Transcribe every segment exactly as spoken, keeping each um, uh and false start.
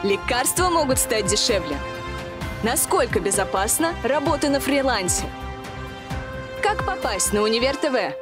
Лекарства могут стать дешевле. Насколько безопасна работа на фрилансе? Как попасть на Универ ТВ?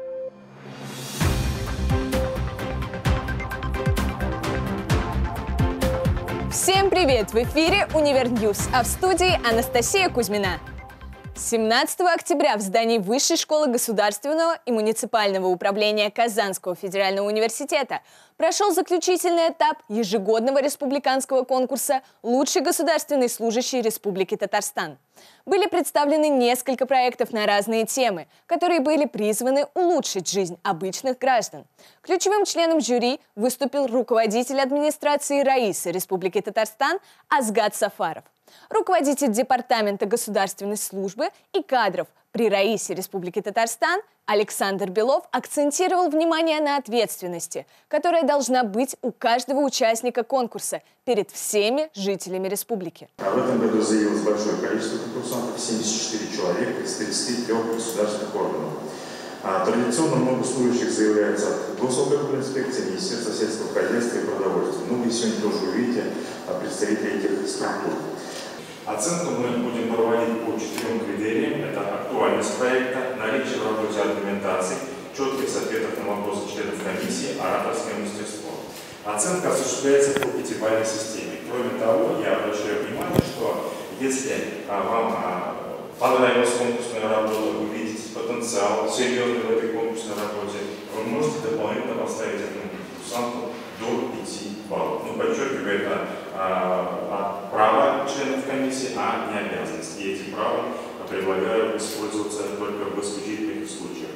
Всем привет! В эфире Универ Ньюс, а в студии Анастасия Кузьмина. семнадцатого октября в здании Высшей школы государственного и муниципального управления Казанского федерального университета прошел заключительный этап ежегодного республиканского конкурса «Лучший государственный служащий Республики Татарстан». Были представлены несколько проектов на разные темы, которые были призваны улучшить жизнь обычных граждан. Ключевым членом жюри выступил руководитель администрации Раисы Республики Татарстан Азгат Сафаров. Руководитель Департамента государственной службы и кадров при Раисе Республики Татарстан Александр Белов акцентировал внимание на ответственности, которая должна быть у каждого участника конкурса перед всеми жителями республики. А в этом году заявилось большое количество конкурсантов, семьдесят четыре человека из тридцати трёх государственных органов. А традиционно много служащих заявляется от госинспекции, Министерства сельского хозяйства и продовольствия. Ну, вы сегодня тоже увидите представителей этих структур. Оценку мы будем проводить по четырем критериям. Это актуальность проекта, наличие в работе аргументаций, четкость ответов на вопросы членов комиссии, ораторское мастерство. Оценка осуществляется по пятибалльной системе. Кроме того, я обращаю внимание, что если а, вам а, понравилась конкурсная работа, вы видите потенциал серьезный в этой конкурсной работе, вы можете дополнительно поставить этому конкурсанту до пяти баллов. Ну, подчеркиваю, это а, право членов комиссии, а не обязанность. И эти права предлагаю использоваться только в исключительных случаях.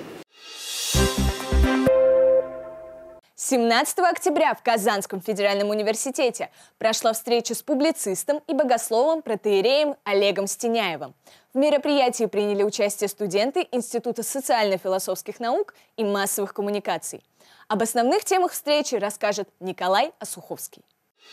семнадцатого октября в Казанском федеральном университете прошла встреча с публицистом и богословом протоиереем Олегом Стеняевым. В мероприятии приняли участие студенты Института социально-философских наук и массовых коммуникаций. Об основных темах встречи расскажет Николай Осуховский.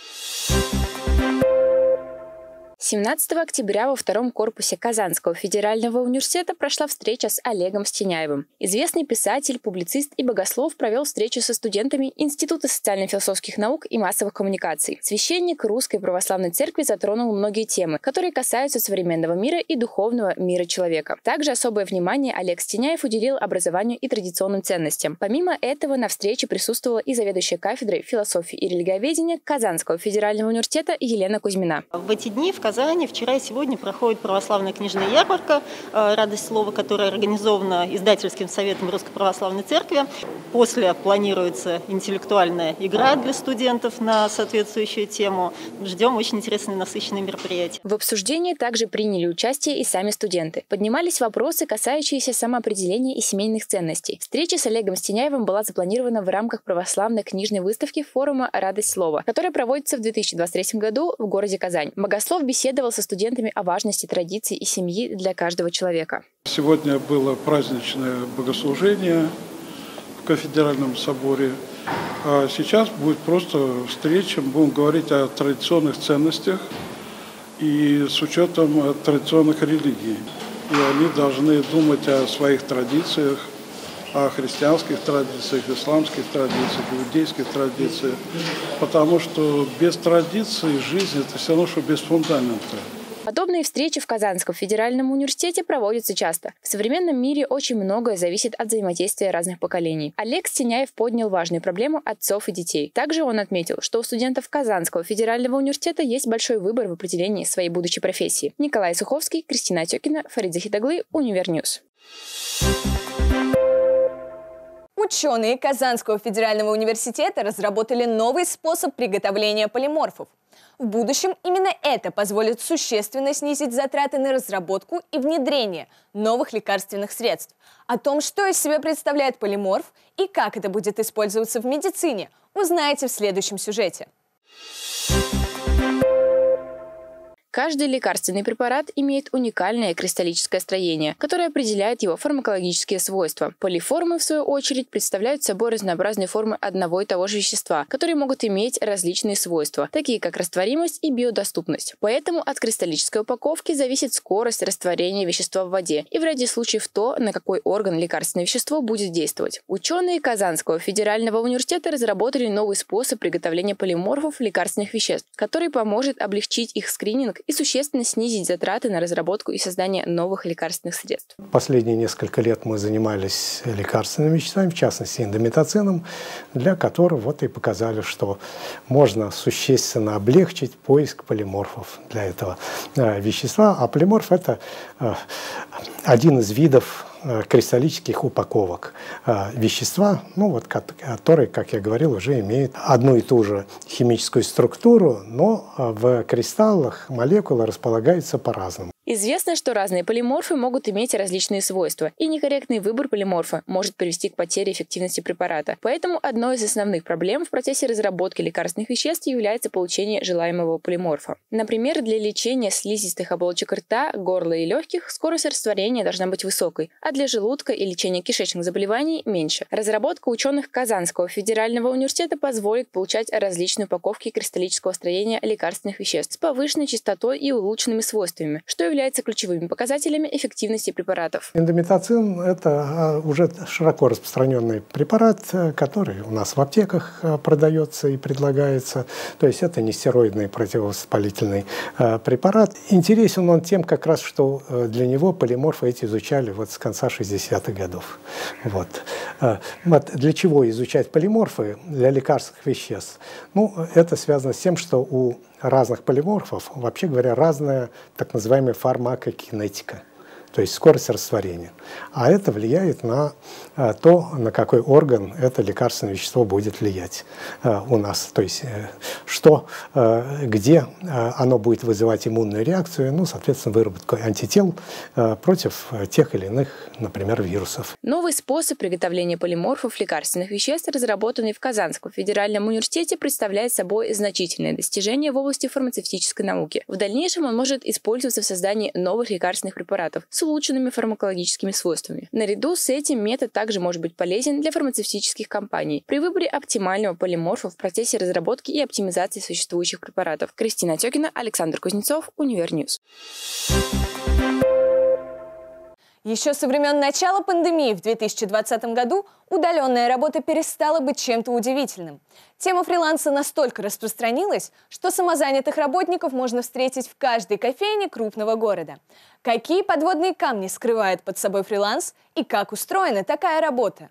семнадцатого октября во втором корпусе Казанского федерального университета прошла встреча с Олегом Стеняевым. Известный писатель, публицист и богослов провел встречу со студентами Института социально-философских наук и массовых коммуникаций. Священник Русской православной церкви затронул многие темы, которые касаются современного мира и духовного мира человека. Также особое внимание Олег Стеняев уделил образованию и традиционным ценностям. Помимо этого на встрече присутствовала и заведующая кафедрой философии и религиоведения Казанского федерального университета Елена Кузьмина. В эти дни в Казани вчера и сегодня проходит православная книжная ярмарка «Радость слова», которая организована Издательским советом Русской православной церкви. После планируется интеллектуальная игра для студентов на соответствующую тему. Ждем очень интересные, насыщенные мероприятия. В обсуждении также приняли участие и сами студенты. Поднимались вопросы, касающиеся самоопределения и семейных ценностей. Встреча с Олегом Стеняевым была запланирована в рамках православной книжной выставки форума «Радость слова», которая проводится в две тысячи двадцать третьем году в городе Казань. Богослов беседовал со студентами о важности традиций и семьи для каждого человека. Сегодня было праздничное богослужение в Кафедральном соборе. А сейчас будет просто встреча. Будем говорить о традиционных ценностях и с учетом традиционных религий. И они должны думать о своих традициях, о христианских традициях, исламских традициях, иудейских традициях. Потому что без традиций жизнь – это все равно, что без фундамента. Подобные встречи в Казанском федеральном университете проводятся часто. В современном мире очень многое зависит от взаимодействия разных поколений. Олег Стеняев поднял важную проблему отцов и детей. Также он отметил, что у студентов Казанского федерального университета есть большой выбор в определении своей будущей профессии. Николай Суховский, Кристина Отекина, Фарид Захитаглы, Универньюз. Ученые Казанского федерального университета разработали новый способ приготовления полиморфов. В будущем именно это позволит существенно снизить затраты на разработку и внедрение новых лекарственных средств. О том, что из себя представляет полиморф и как это будет использоваться в медицине, узнаете в следующем сюжете. Каждый лекарственный препарат имеет уникальное кристаллическое строение, которое определяет его фармакологические свойства. Полиформы, в свою очередь, представляют собой разнообразные формы одного и того же вещества, которые могут иметь различные свойства, такие как растворимость и биодоступность. Поэтому от кристаллической упаковки зависит скорость растворения вещества в воде и в ряде случаев то, на какой орган лекарственное вещество будет действовать. Ученые Казанского федерального университета разработали новый способ приготовления полиморфов лекарственных веществ, который поможет облегчить их скрининг и существенно снизить затраты на разработку и создание новых лекарственных средств. Последние несколько лет мы занимались лекарственными веществами, в частности индомитоцином, для которого вот и показали, что можно существенно облегчить поиск полиморфов для этого вещества. А полиморф – это один из видов кристаллических упаковок вещества, ну, вот, которые, как я говорил, уже имеют одну и ту же химическую структуру, но в кристаллах молекулы располагаются по-разному. Известно, что разные полиморфы могут иметь различные свойства, и некорректный выбор полиморфа может привести к потере эффективности препарата. Поэтому одной из основных проблем в процессе разработки лекарственных веществ является получение желаемого полиморфа. Например, для лечения слизистых оболочек рта, горла и легких скорость растворения должна быть высокой, а для желудка и лечения кишечных заболеваний – меньше. Разработка ученых Казанского федерального университета позволит получать различные упаковки кристаллического строения лекарственных веществ с повышенной частотой и улучшенными свойствами, что является являются ключевыми показателями эффективности препаратов. Индомитоцин – это уже широко распространенный препарат, который у нас в аптеках продается и предлагается. То есть это нестероидный противовоспалительный препарат. Интересен он тем, как раз, что для него полиморфы эти изучали вот с конца шестидесятых годов. Вот. Вот для чего изучать полиморфы для лекарственных веществ? Ну, это связано с тем, что у разных полиморфов, вообще говоря, разная так называемая фармакокинетика, то есть скорость растворения. А это влияет на а, то, на какой орган это лекарственное вещество будет влиять а, у нас. То есть э, что, э, где э, оно будет вызывать иммунную реакцию, ну, соответственно, выработку антител э, против тех или иных, например, вирусов. Новый способ приготовления полиморфов лекарственных веществ, разработанный в Казанском федеральном университете, представляет собой значительное достижение в области фармацевтической науки. В дальнейшем он может использоваться в создании новых лекарственных препаратов с улучшенными фармакологическими свойствами. Наряду с этим метод также может быть полезен для фармацевтических компаний при выборе оптимального полиморфа в процессе разработки и оптимизации существующих препаратов. Кристина Отекина, Александр Кузнецов, Универньюз. Еще со времен начала пандемии в две тысячи двадцатом году удаленная работа перестала быть чем-то удивительным. Тема фриланса настолько распространилась, что самозанятых работников можно встретить в каждой кофейне крупного города. Какие подводные камни скрывает под собой фриланс и как устроена такая работа?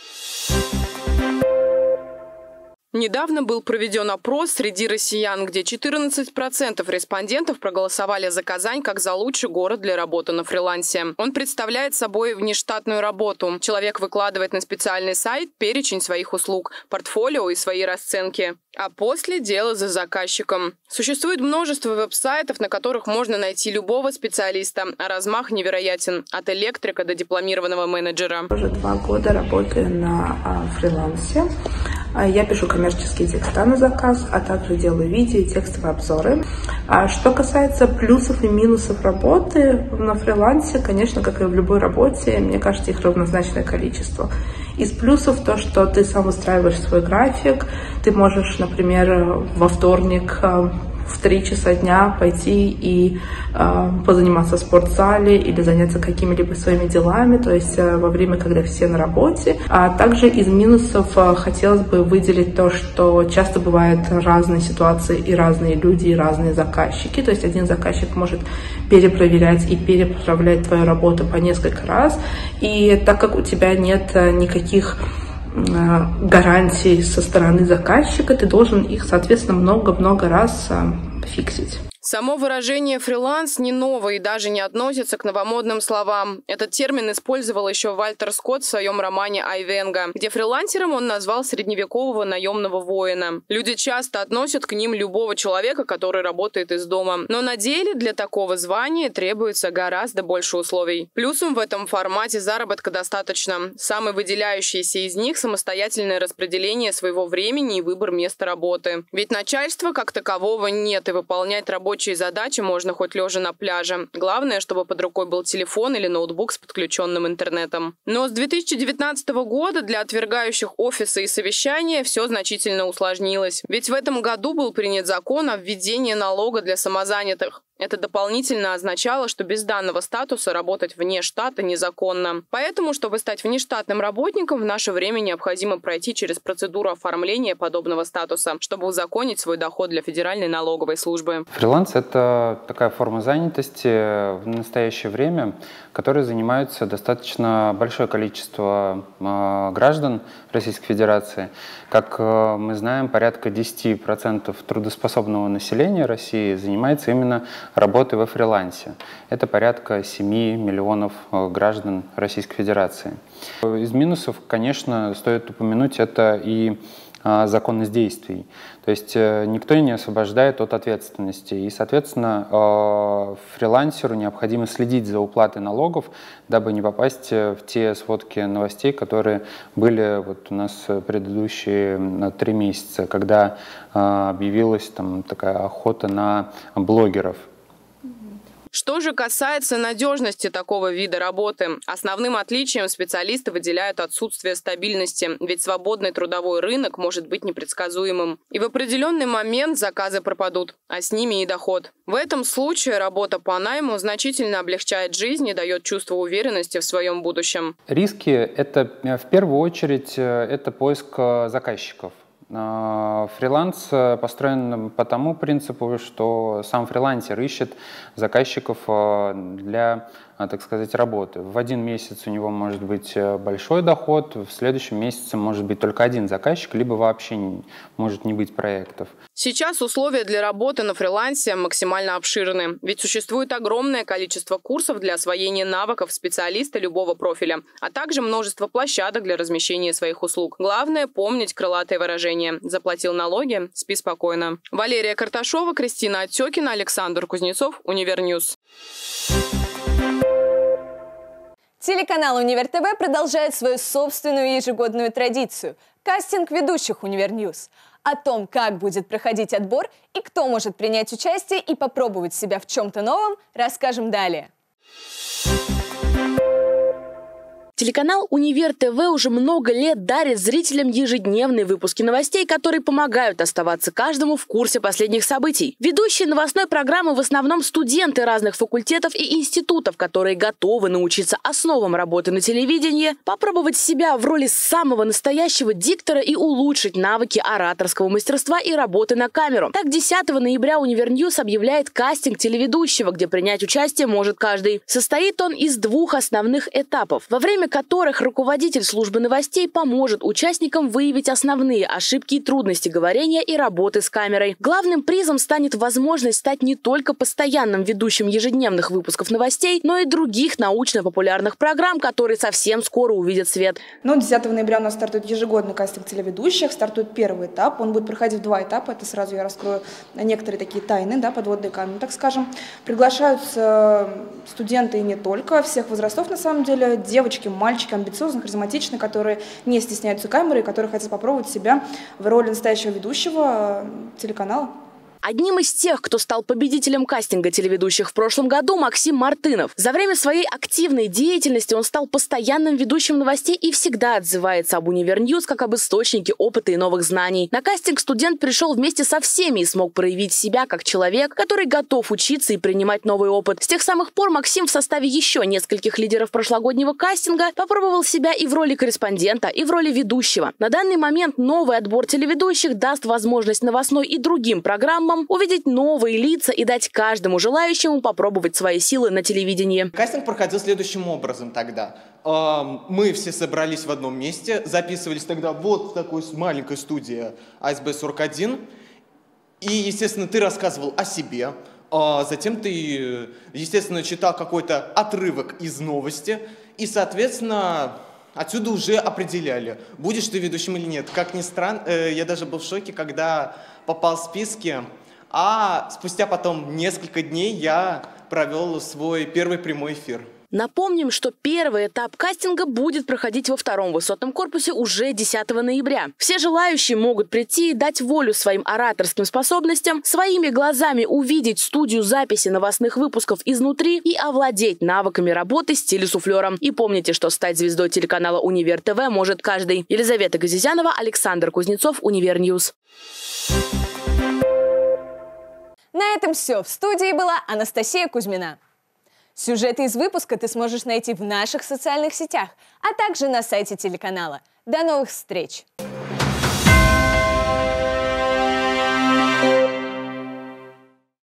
Недавно был проведен опрос среди россиян, где четырнадцать процентов респондентов проголосовали за Казань как за лучший город для работы на фрилансе. Он представляет собой внештатную работу. Человек выкладывает на специальный сайт перечень своих услуг, портфолио и свои расценки. А после дело за заказчиком. Существует множество веб-сайтов, на которых можно найти любого специалиста, а размах невероятен. От электрика до дипломированного менеджера. Уже два года работаю на а, фрилансе. Я пишу коммерческие текста на заказ, а также делаю видео и текстовые обзоры. А что касается плюсов и минусов работы на фрилансе, конечно, как и в любой работе, мне кажется, их равнозначное количество. Из плюсов то, что ты сам устраиваешь свой график, ты можешь, например, во вторник в три часа дня пойти и э, позаниматься в спортзале или заняться какими-либо своими делами, то есть э, во время, когда все на работе. А также из минусов э, хотелось бы выделить то, что часто бывают разные ситуации и разные люди, и разные заказчики. То есть один заказчик может перепроверять и переправлять твою работу по несколько раз. И так как у тебя нет никаких гарантий со стороны заказчика, ты должен их, соответственно, много-много раз фиксить. Само выражение «фриланс» не новое и даже не относится к новомодным словам. Этот термин использовал еще Вальтер Скотт в своем романе «Айвенго», где фрилансером он назвал средневекового наемного воина. Люди часто относят к ним любого человека, который работает из дома. Но на деле для такого звания требуется гораздо больше условий. Плюсом в этом формате заработка достаточно. Самый выделяющийся из них – самостоятельное распределение своего времени и выбор места работы. Ведь начальства как такового нет, и выполнять рабочие рабочие задачи можно хоть лежа на пляже. Главное, чтобы под рукой был телефон или ноутбук с подключенным интернетом. Но с две тысячи девятнадцатого года для отвергающих офисы и совещания все значительно усложнилось. Ведь в этом году был принят закон о введении налога для самозанятых. Это дополнительно означало, что без данного статуса работать вне штата незаконно. Поэтому, чтобы стать внештатным работником, в наше время необходимо пройти через процедуру оформления подобного статуса, чтобы узаконить свой доход для Федеральной налоговой службы. Фриланс – это такая форма занятости в настоящее время, которой занимаются достаточно большое количество э, граждан Российской Федерации. Как э, мы знаем, порядка десяти процентов трудоспособного населения России занимается именно работы во фрилансе. Это порядка семи миллионов граждан Российской Федерации. Из минусов, конечно, стоит упомянуть, это и законность действий. То есть никто не освобождает от ответственности. И, соответственно, фрилансеру необходимо следить за уплатой налогов, дабы не попасть в те сводки новостей, которые были вот у нас предыдущие три месяца, когда объявилась там такая охота на блогеров. Что же касается надежности такого вида работы, основным отличием специалисты выделяют отсутствие стабильности, ведь свободный трудовой рынок может быть непредсказуемым. И в определенный момент заказы пропадут, а с ними и доход. В этом случае работа по найму значительно облегчает жизнь и дает чувство уверенности в своем будущем. Риски – это в первую очередь это поиск заказчиков. Фриланс построен по тому принципу, что сам фрилансер ищет заказчиков для, так сказать, работы. В один месяц у него может быть большой доход, в следующем месяце может быть только один заказчик, либо вообще не, может не быть проектов. Сейчас условия для работы на фрилансе максимально обширны, ведь существует огромное количество курсов для освоения навыков специалиста любого профиля, а также множество площадок для размещения своих услуг. Главное – помнить крылатое выражение «заплатил налоги, спи спокойно». Валерия Карташова, Кристина Отсекина, Александр Кузнецов, Универньюз. Телеканал Универ ТВ продолжает свою собственную ежегодную традицию – кастинг ведущих Универньюз. О том, как будет проходить отбор и кто может принять участие и попробовать себя в чем-то новом, расскажем далее. Телеканал Универ ТВ уже много лет дарит зрителям ежедневные выпуски новостей, которые помогают оставаться каждому в курсе последних событий. Ведущие новостной программы в основном студенты разных факультетов и институтов, которые готовы научиться основам работы на телевидении, попробовать себя в роли самого настоящего диктора и улучшить навыки ораторского мастерства и работы на камеру. Так, десятого ноября Универньюз объявляет кастинг телеведущего, где принять участие может каждый. Состоит он из двух основных этапов, во время которых руководитель службы новостей поможет участникам выявить основные ошибки и трудности говорения и работы с камерой. Главным призом станет возможность стать не только постоянным ведущим ежедневных выпусков новостей, но и других научно-популярных программ, которые совсем скоро увидят свет. Ну, десятого ноября у нас стартует ежегодный кастинг телеведущих, стартует первый этап, он будет проходить в два этапа, это сразу я раскрою некоторые такие тайны, да, подводные камни, так скажем. Приглашаются студенты и не только, всех возрастов на самом деле, девочки, мальчики амбициозные, харизматичные, которые не стесняются камеры, которые хотят попробовать себя в роли настоящего ведущего телеканала. Одним из тех, кто стал победителем кастинга телеведущих в прошлом году, Максим Мартынов. За время своей активной деятельности он стал постоянным ведущим новостей и всегда отзывается об Универньюз как об источнике опыта и новых знаний. На кастинг студент пришел вместе со всеми и смог проявить себя как человек, который готов учиться и принимать новый опыт. С тех самых пор Максим в составе еще нескольких лидеров прошлогоднего кастинга попробовал себя и в роли корреспондента, и в роли ведущего. На данный момент новый отбор телеведущих даст возможность новостной и другим программам увидеть новые лица и дать каждому желающему попробовать свои силы на телевидении. Кастинг проходил следующим образом тогда. Мы все собрались в одном месте, записывались тогда вот в такой маленькой студии А Эс Бэ сорок один. И, естественно, ты рассказывал о себе. Затем ты, естественно, читал какой-то отрывок из новости. И, соответственно, отсюда уже определяли, будешь ты ведущим или нет. Как ни странно, я даже был в шоке, когда попал в списки. А спустя потом несколько дней я провел свой первый прямой эфир. Напомним, что первый этап кастинга будет проходить во втором высотном корпусе уже десятого ноября. Все желающие могут прийти и дать волю своим ораторским способностям, своими глазами увидеть студию записи новостных выпусков изнутри и овладеть навыками работы с телесуфлером. И помните, что стать звездой телеканала Универ ТВ может каждый. Елизавета Газизянова, Александр Кузнецов, Универньюз. На этом все. В студии была Анастасия Кузьмина. Сюжеты из выпуска ты сможешь найти в наших социальных сетях, а также на сайте телеканала. До новых встреч!